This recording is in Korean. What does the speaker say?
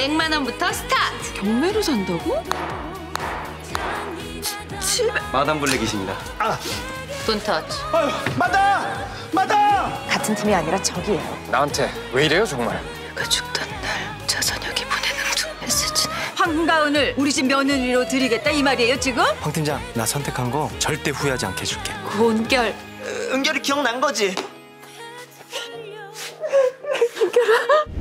100만 원부터 스타트. 경매로 산다고? 마담 블랙이십니다. 돈 터치. 아유, 마담! 마담! 같은 팀이 아니라 적이에요. 나한테 왜 이래요 정말? 내가 죽던 날 차선혁이 보내는 메시지네. 황가은을 우리 집 며느리로 드리겠다 이 말이에요 지금? 황 팀장, 나 선택한 거 절대 후회하지 않게 해줄게. 고은결. 은결이 기억난 거지? 은결아.